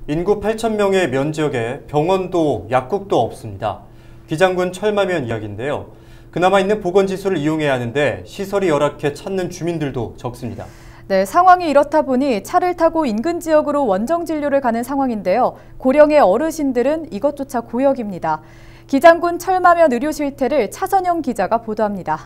인구 8,000명의 면지역에 병원도 약국도 없습니다. 기장군 철마면 이야기인데요. 그나마 있는 보건지수를 이용해야 하는데 시설이 열악해 찾는 주민들도 적습니다. 네, 상황이 이렇다 보니 차를 타고 인근 지역으로 원정 진료를 가는 상황인데요. 고령의 어르신들은 이것조차 고역입니다. 기장군 철마면 의료 실태를 차선영 기자가 보도합니다.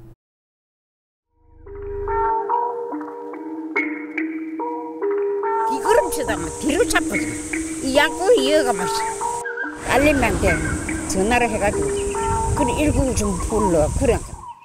뒤걸음치다 뒤로 잡아지. 이 약국 이어가면 알림한테 전화를 해가지고 그래 119 좀 불러 그래.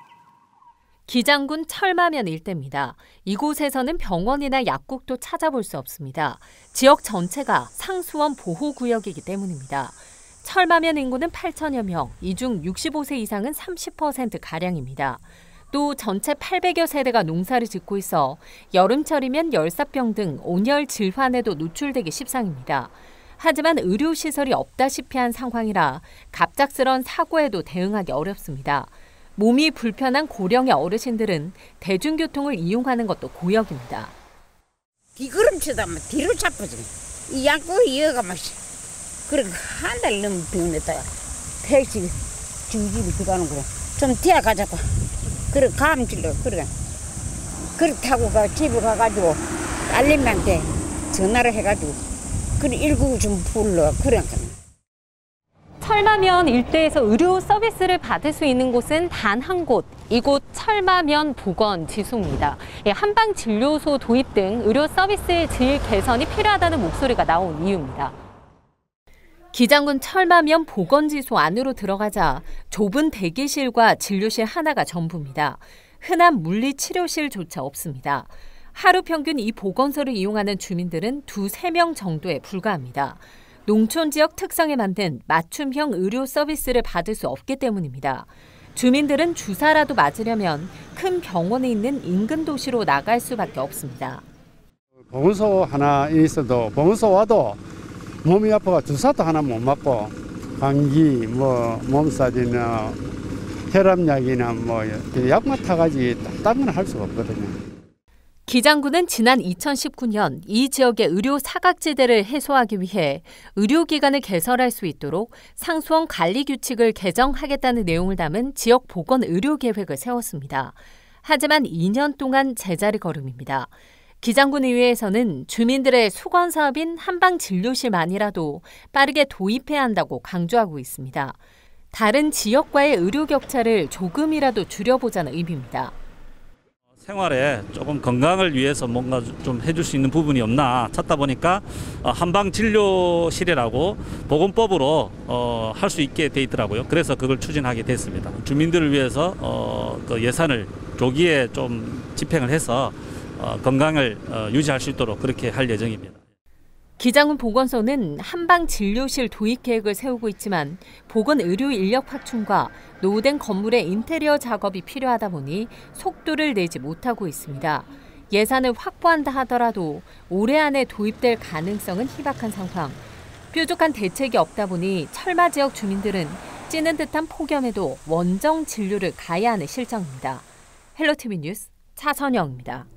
기장군 철마면 일대입니다. 이곳에서는 병원이나 약국도 찾아볼 수 없습니다. 지역 전체가 상수원 보호구역이기 때문입니다. 철마면 인구는 8천여 명, 이 중 65세 이상은 30%가량입니다. 또 전체 800여 세대가 농사를 짓고 있어 여름철이면 열사병 등 온열 질환에도 노출되기 십상입니다. 하지만 의료시설이 없다시피 한 상황이라 갑작스런 사고에도 대응하기 어렵습니다. 몸이 불편한 고령의 어르신들은 대중교통을 이용하는 것도 고역입니다. 뒤걸음치다 뒤로 잡아지. 이 약국 이어가면 그래 한 달 넘게 병냈다가 택시 주집이 들어가는 거라 좀 뛰어가자고. 그래 감 질러 그래 타고 집에 가가지고 알림한테 전화를 해가지고 그래 119 좀 불러 그래. 철마면 일대에서 의료 서비스를 받을 수 있는 곳은 단 한 곳, 이곳 철마면 보건지수입니다. 한방진료소 도입 등 의료 서비스의 질 개선이 필요하다는 목소리가 나온 이유입니다. 기장군 철마면 보건지소 안으로 들어가자 좁은 대기실과 진료실 하나가 전부입니다. 흔한 물리치료실조차 없습니다. 하루 평균 이 보건소를 이용하는 주민들은 2~3명 정도에 불과합니다. 농촌 지역 특성에 만든 맞춤형 의료 서비스를 받을 수 없기 때문입니다. 주민들은 주사라도 맞으려면 큰 병원에 있는 인근 도시로 나갈 수밖에 없습니다. 보건소 하나 있어도 보건소 와도 몸이 아파가 주사도 하나 못 맞고 감기, 몸살이나 혈압약이나 약만 타가지 다른 건 할 수가 없거든요. 기장군은 지난 2019년 이 지역의 의료 사각지대를 해소하기 위해 의료기관을 개설할 수 있도록 상수원 관리규칙을 개정하겠다는 내용을 담은 지역 보건 의료 계획을 세웠습니다. 하지만 2년 동안 제자리 걸음입니다. 기장군 의회에서는 주민들의 수건 사업인 한방진료실만이라도 빠르게 도입해야 한다고 강조하고 있습니다. 다른 지역과의 의료 격차를 조금이라도 줄여보자는 의미입니다. 생활에 조금 건강을 위해서 뭔가 좀 해줄 수 있는 부분이 없나 찾다 보니까 한방진료실이라고 보건법으로 할 수 있게 돼 있더라고요. 그래서 그걸 추진하게 됐습니다. 주민들을 위해서 그 예산을 조기에 좀 집행을 해서 건강을 유지할 수 있도록 그렇게 할 예정입니다. 기장군 보건소는 한방진료실 도입 계획을 세우고 있지만 보건의료 인력 확충과 노후된 건물의 인테리어 작업이 필요하다 보니 속도를 내지 못하고 있습니다. 예산을 확보한다 하더라도 올해 안에 도입될 가능성은 희박한 상황. 뾰족한 대책이 없다 보니 철마 지역 주민들은 찌는 듯한 폭염에도 원정 진료를 가야 하는 실정입니다. 헬로티비 뉴스 차선영입니다.